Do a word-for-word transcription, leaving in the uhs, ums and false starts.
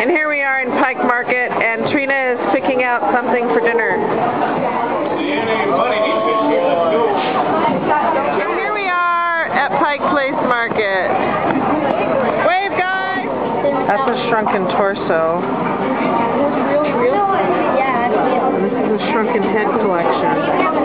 And here we are in Pike Market, and Trina is picking out something for dinner. And here we are at Pike Place Market. Wave, guys! That's a shrunken torso. Really, really? Yeah. This is a shrunken head collection.